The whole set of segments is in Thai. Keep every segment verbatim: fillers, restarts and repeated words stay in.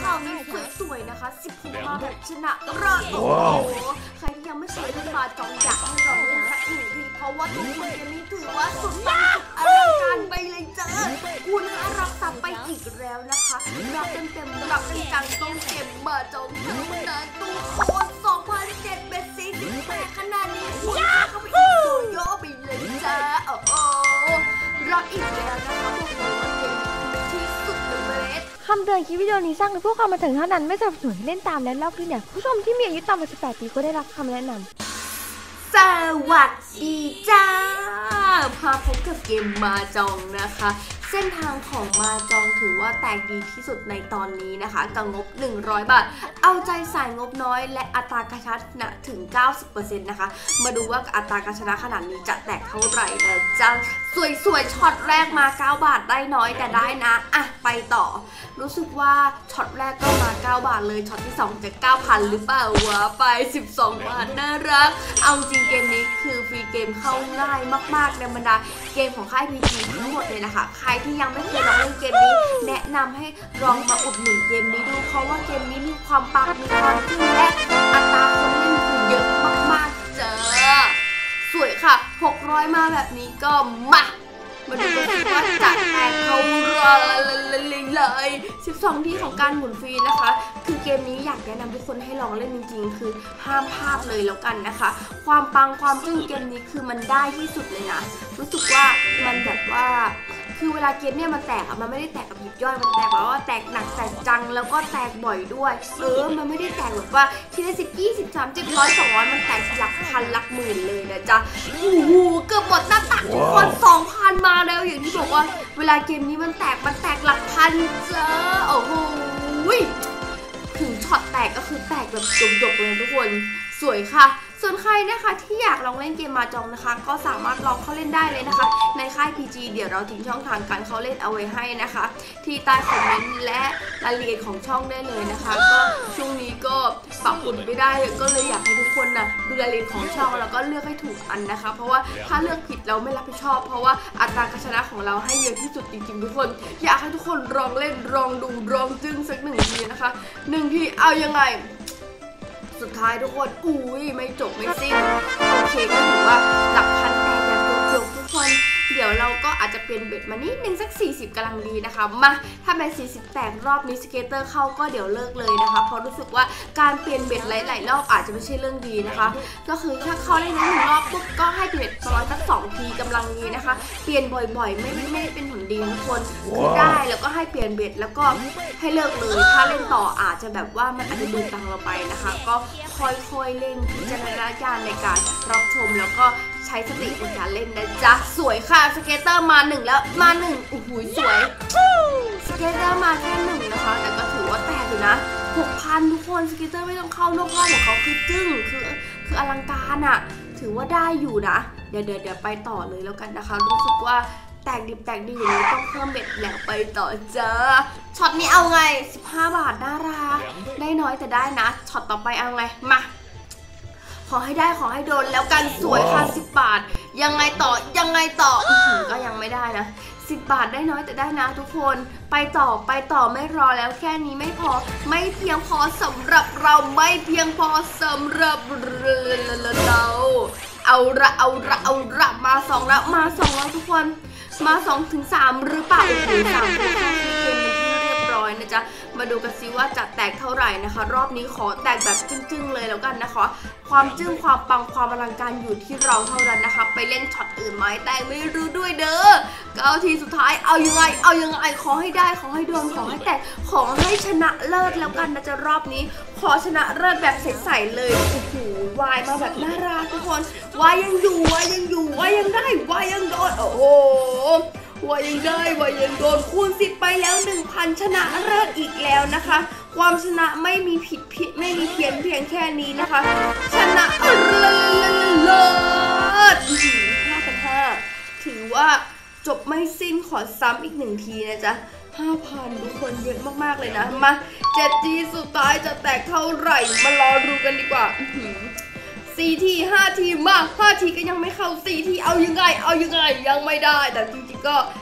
ข่าวนี้สวยๆนะคะสิบหกมาแบบชนะเลิศโอ้โหใครที่ยังไม่เคยเล่นมาจองอยากให้เราเล่นสักหนึ่งทีเพราะว่าทุกคนเกมนี้ถือว่าสุดปังสุดอลังการไปเลยเจอคุณรับทรัพย์ไปอีกแล้วนะคะรับเต็มๆรับเป็นจังต้องเก็บมาจองเท่านั้นตู้โคตรสองพันเจ็ดเบสซี่สิบแปดขนาดนี้คุณเข้าไปอีกตัวย่อไปเลยจ้าโอ้โหรออีกแล้วนะคะพวกเราเกมที่สุดเลยคำเตือนคลิปวิดีโอนี้สร้างเพื่อความบันเทิงเท่านั้นไม่สนับสนุนเล่นตามและเล่าคลิปเนี่ยผู้ชมที่มีอายุต่ำกว่าสิบแปดปีก็ได้รับคำแนะนำสวัสดีจ้าพาพบกับเกมมาจองนะคะเส้นทางของมาจองถือว่าแตกดีที่สุดในตอนนี้นะคะกับงบหนึ่งร้อยบาทเอาใจสายงบน้อยและอัตราการชนะถึง เก้าสิบเปอร์เซ็นต์ นะคะมาดูว่าอัตราการชนะขนาดนี้จะแตกเท่าไหร่นะจ๊ะสวยๆช็อตแรกมาเก้าบาทได้น้อยแต่ได้นะอ่ะไปต่อรู้สึกว่าช็อตแรกก็มาเก้าบาทเลยช็อตที่สองจะ เก้าพัน หรือเปล่าวะไปสิบสองบาทน่ารักเอาจริงเกมนี้คือฟรีเกมเข้าง่ายมากๆในบรรดาเกมของค่าย พี จี ทั้งหมดเลยนะคะใครที่ยังไม่เคยลองเล่นเกมนี้แนะนำให้ลองมาอุดหนุนเกมนี้ดูเพราะว่าเกมนี้มีความปังมีความจึ้งและอัตราคนเล่นคือเยอะมากๆจ้าสวยค่ะหกร้อยมาแบบนี้ก็มามาดูกันว่าจะแตกเท่าไรเลยสิบสองที่ของการหมุนฟรีนะคะคือเกมนี้อยากแนะนำทุกคนให้ลองเล่นจริงๆคือห้ามพลาดเลยแล้วกันนะคะความปังความจึ้งเกมนี้คือมันได้ที่สุดเลยนะรู้สึกว่ามันแบบว่าคือเวลาเกมเนี่ยมันแตกอะมันไม่ได้แตกกับยิบย่อยมันแตกแบบว่าแตกหนักแตกจังแล้วก็แตกบ่อยด้วยเออมันไม่ได้แตกแบบว่าทีละสิบยี่สิบสามสิบร้อยสองร้อยมันแตกหลักพันหลักหมื่นเลยนะจ๊ะโอ้โหเกือบหมดหน้าตักทุกคนสองพันมาแล้วอย่างที่บอกว่าเวลาเกมนี้มันแตกมันแตกหลักพันจ้าโอ้โหถึงช็อตแตกก็คือแตกแบบจบๆเลยทุกคนสวยค่ะส่วนใครนะคะที่อยากลองเล่นเกมมาจองนะคะก็สามารถลองเข้าเล่นได้เลยนะคะในค่าย พี จี เดี๋ยวเราทิ้งช่องทางการเข้าเล่นเอาไว้ให้นะคะที่ใต้คอมเมนต์และรายละเอียดของช่องได้เลยนะคะก็ช่วงนี้ก็ปรับปรุงไม่ได้ก็เลยอยากให้ทุกคนนะดูรายละเอียดของช่องแล้วก็เลือกให้ถูกอันนะคะเพราะว่าถ้าเลือกผิดเราไม่รับผิดชอบเพราะว่าอัตราการชนะของเราให้เยอะที่สุดจริงๆทุกคนอยากให้ทุกคนลองเล่นลองดูลองจึ้งสักหนึ่งทีนะคะหนึ่งทีเอายังไงสุดท้ายทุกคนอุ้ยไม่จบไม่สิ้นโอเคก็ถือว่าหลักพันแตกแบบจบๆทุกคนเดี๋ยวเราก็อาจจะเปลี่ยนเบ็ดมานิดนึงสักสี่สิบกำลังดีนะคะมาถ้าเป็นสี่สิบแตกรอบนี้สเกตเตอร์เข้าก็เดี๋ยวเลิกเลยนะคะเพราะรู้สึกว่าการเปลี่ยนเบ็ดหลายๆรอบอาจจะไม่ใช่เรื่องดีนะคะก็คือถ้าเข้าได้หนึ่งรอบปุ๊บก็ให้เปลี่ยนประมาณสักสองทีกำลังดีนะคะเปลี่ยนบ่อยๆไม่ไม่ได้เป็นผลดีทุกคนคือได้แล้วก็ให้เปลี่ยนเบ็ดแล้วก็ให้เลิกเลยถ้าเล่นต่ออาจจะแบบว่ามันอาจจะดูตังเราไปนะคะก็ค่อยๆเล่นพิจารณญาณในการรับชมแล้วก็ใช้สติในการเล่นนะจ๊ะสวยค่ะสเกตเตอร์มาหนึ่งแล้วมาหนึ่งโอ้โหสวยสเกตเตอร์มาแค่หนึ่งนะคะแต่ก็ถือว่าแตกอยู่นะหกพันทุกคนสเกตเตอร์ไม่ต้องเข้านอกรอบของเขาคือจึ้งคือคืออลังการอะถือว่าได้อยู่นะเดี๋ยวเดี๋ยวเดี๋ยวไปต่อเลยแล้วกันนะคะรู้สึกว่าแตกดิบแตกดีอย่างนี้ต้องเพิ่มเบ็ดแล้วไปต่อจ้าช็อตนี้เอาไงสิบห้าบาทน่ารักได้น้อยแต่ได้นะช็อตต่อไปเอาไงมาขอให้ได้ขอให้โดนแล้วกันสวยค่ะสิบบาทยังไงต่อยังไงต่อก็ยังไม่ได้นะสิบบาทได้น้อยแต่ได้นะทุกคนไปต่อไปต่อไม่รอแล้วแค่นี้ไม่พอไม่เพียงพอสำหรับเราไม่เพียงพอสำหรับเราเอาละเอาละเอาละมาสองแล้วมาสองแล้วทุกคนมาสองถึงสามหรือเปล่าโอ้โหสามคนเข้าที่เกมเป็นที่เรียบร้อยนะจ๊ะมาดูกันซิว่าจะแตกเท่าไหร่นะคะรอบนี้ขอแตกแบบจึ้งๆเลยแล้วกันนะคะความจึ้งความปังความอลังการอยู่ที่เราเท่านั้นนะคะไปเล่นช็อตอื่นไหมแต่ไม่รู้ด้วยเด้อเก้าทีสุดท้ายเอายังไงเอายังไงขอให้ได้ขอให้โดนขอให้แตกขอให้ชนะเลิศแล้วกันนะจ๊ะรอบนี้ขอชนะเลิศแบบใสๆเลยโอ้โหวายมาแบบน่ารักทุกคนวายยังอยู่วายยังอยู่วายยังได้วายยังโดนโอ้โหวายังได้วายังโดนคูณสิบไปแล้ว หนึ่งพัน ชนะเลิศอีกแล้วนะคะความชนะไม่มีผิดผิดไม่มีเพี้ยนเพียงแค่นี้นะคะชนะเลิศห้าพันห้าถือว่าจบไม่สิ้นขอซ้ำอีกหนึ่งทีนะจ๊ะ ห้าพัน ทุกคนเยอะมากๆเลยนะมาเจ็ดทีสุดท้ายจะแตกเท่าไหร่มารอดูกันดีกว่าสี่ทีห้าทีมาห้าทีก็ยังไม่เข้าสี่ทีเอายังไงเอายังไงยังไม่ได้แต่จริงๆก็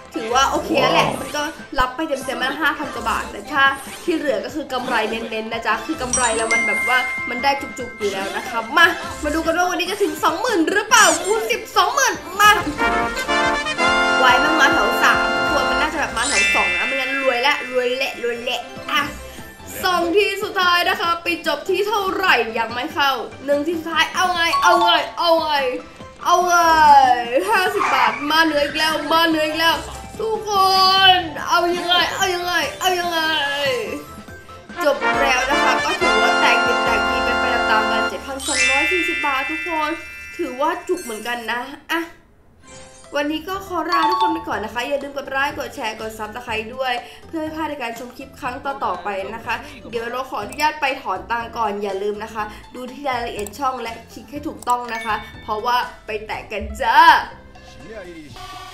ถือว่าโอเคแหละมันก็รับไปเต็มๆมาห้าพันกว่าบาทแต่ถ้าที่เหลือก็คือกำไรเน้นๆนะจ๊ะคือกำไรแล้วมันแบบว่ามันได้จุกๆอยู่แล้วนะคะมามาดูกันว่าวันนี้จะถึง สองหมื่น หรือเปล่าคูณสิบ สองหมื่นมาไว้มั่งมาแถวสามควรมันน่าจะแบบมาแถวสองนะไม่งั้นรวยละรวยเละรวยเละอ่ะสองที่สุดท้ายนะคะไปจบที่เท่าไหร่ยังไม่เข้าหนึ่งที่สุดท้ายเอาไงเอาไงเอาไงเอาไงห้าสิบบาทมาเหนืออีกแล้วมาเหนืออีกแล้วทุกคนเอายังไงเอายังไงเอายังไงจบแล้วนะคะก็ถือว่าแตกดิบแตกดีเป็นไปตามๆกัน เจ็ดพันสองร้อยสี่สิบบาททุกคนถือว่าจุกเหมือนกันนะอ่ะวันนี้ก็ขอลาทุกคนไปก่อนนะคะอย่าลืมกดไลค์กดแชร์กดซับสไครต์ด้วยเพื่อไม่พลาดในการชมคลิปครั้งต่อๆไปนะคะเดี๋ยวเราขออนุญาตไปถอนตังก่อนอย่าลืมนะคะดูที่รายละเอียดช่องและคลิกให้ถูกต้องนะคะเพราะว่าไปแตะกันจ้า